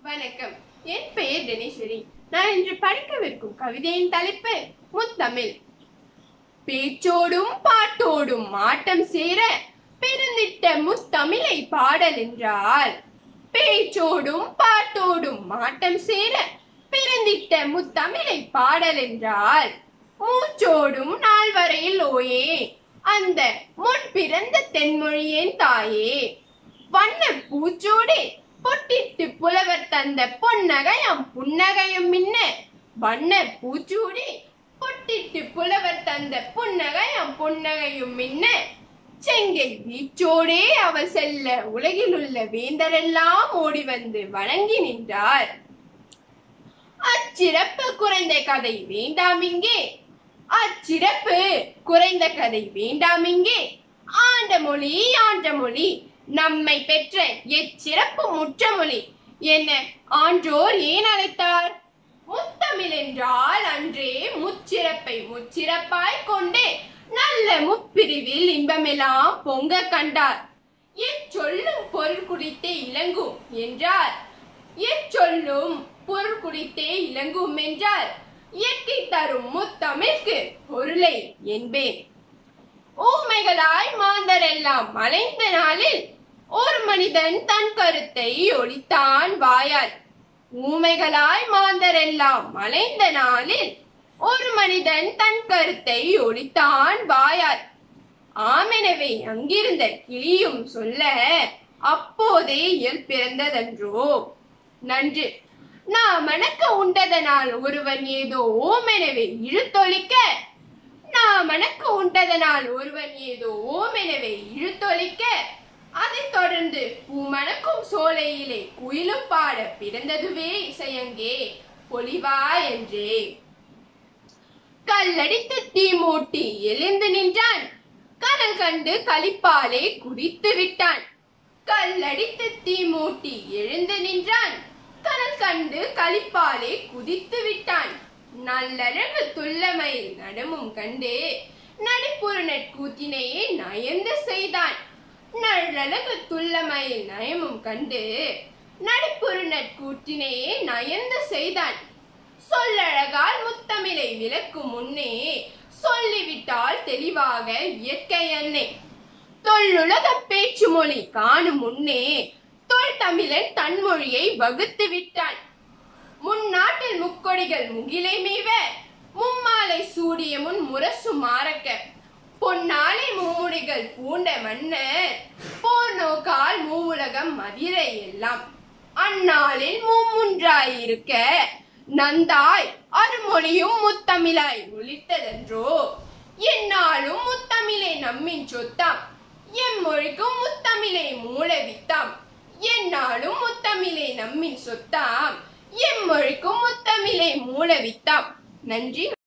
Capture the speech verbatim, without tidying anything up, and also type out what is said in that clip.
வணக்கம். என் பெயர் தினேஸ்வரி. நான் இன்று படிக்கவிருக்கும் கவிதையின் தலைப்பு முத்தமிழ். பேச்சோடும் பாட்டோடும் மாட்டம் சேர பிறந்திட்ட முத்தமிழை பாடல் என்றால், பேச்சோடும் பாட்டோடும் மாட்டம் சேர பிறந்திட்ட முத்தமிழை பாடல் என்றால், மூச்சோடும் நாள் வரையில் ஓயே அந்த முன் பிறந்த தென்மொழியேன் தாயே, வண்ண பூச்சோடு பொட்டிட்டு புலவர் தந்த பொன்னகையம் புன்னகையும் மின்ன, வண்ண பூச்சூடி பொட்டிட்டு புலவர் தந்த புன்னகையம் புன்னகையும் மின்ன, செங்கை வீச்சோடே அவர் செல்ல உலகில் உள்ள வேந்தரெல்லாம் ஓடி வந்து வணங்கி நின்றார். அச்சிறப்பு குறைந்த கதை வேண்டாம் இங்கே, அச்சிறப்பு குறைந்த கதை வேண்டாம் இங்கே, ஆண்ட மொழி ஆண்ட மொழி நம்மை பெற்ற எச்சிறப்பு முற்ற மொழி என்ன ஆன்றோர் ஏன் அழைத்தார்? முத்தமிழ் என்றால் அன்றே முச்சிறப்பை முச்சிறப்பாய் கொண்டே நல்ல முப்பிரிவில் இன்பமெல்லாம் பொங்க கண்டார். எச்சொல்லும் பொருள் குடித்தே இலங்கும் என்றார். எச்சொல்லும் பொருள் குடித்தே இலங்கும் என்றார். இயற்கை தரும் முத்தமிழ்க்கு பொருளை என்பேன். ஊமைகளாய் மாந்தர் எல்லாம் மலைந்த நாளில் ஒரு மனிதன் தன் கருத்தை ஒலித்தான் வாயால். ஊமைகளாய் மாந்தர் எல்லாம் மலைந்த நாளில் ஒரு மனிதன் தன் கருத்தை ஒலித்தான் வாயால். ஆமெனவே அங்கிருந்த கிளியும் சொல்ல அப்போதே இயல் பிறந்ததன்றோ. நன்று. நாம் மணக்க உண்டதனால் ஒருவன் ஏதோ ஓமெனவே இழுத்தொழிக்க, நாம் மணக்க உண்டதனால் ஒருவன் ஏதோ ஓமெனவே இழுத்தொழிக்க, அதைத் தொடர்ந்து பூமணக்கும் சோலையிலே குயிலும் பாட பிறந்ததுவே இசையங்கே பொலிவா என்றே. கல்லடித்து தீ மூட்டி எழுந்து நின்றான், கனல் கண்டு களிப்பாலே குதித்து விட்டான். கல்லடித்து தீ மூட்டி எழுந்து நின்றான், கனல் கண்டு களிப்பாலே குதித்து விட்டான். நல்லழகு துள்ளமையில் நடமும் கண்டு நடிப்புறு நட்கூத்தினையே நயந்து செய்தான். நல்லழகு துள்ளமையில் நயமும் கண்டு நடிப்புறு நட்கூத்தினையே நயந்து செய்தான். சொல்லழகால் முத்தமிழை விளக்கும் முன்னே சொல்லிவிட்டால் தெளிவாக இயற்கை அன்னை. தொல்லுலக பேச்சு மொழி காணும் முன்னே தொல் தமிழன் தன்மொழியை வகுத்து விட்டான். முன்னாட்டில் முக்கொடிகள் முகிலை மேவ மும்மாலை சூடிய முன் முரசு மாறக்க, பொன்னாலை மும்முடிகள் பூண்ட மன்னர் போர் நோக்கால் மூவுலகம் மதிரை எல்லாம். அந்நாளில் மும்முன்றாயிருக்க நந்தாய் அருமொழியும் முத்தமிழாய் ஒலித்ததன்றோ. எந்நாளும் முத்தமிழே நம்மின் சொத்தாம், எம்மொழிக்கும் முத்தமிழே மூலவித்தாம். எந்நாளும் முத்தமிழே நம்மின் சொத்தாம், எம்மொழிக்கும் முத்தமிழே மூலவித்தாம். நன்றி.